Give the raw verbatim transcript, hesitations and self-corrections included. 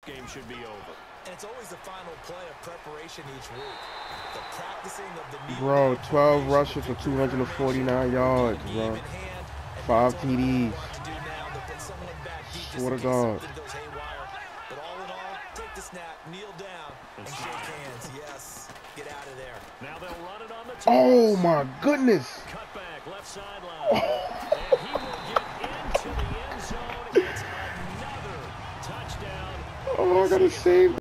game should be over. And it's always the final play of preparation each week. The practicing of the Bro, twelve rushes for two hundred forty-nine yards, bro. Five T Ds. Swear to God. But all in all, take the snap, kneel down, and shake hands. Yes, get out of there. Now they'll run it on the Oh my goodness. cut back left sideline. And he will get into the end zone. It's another touchdown. Oh, I gotta save.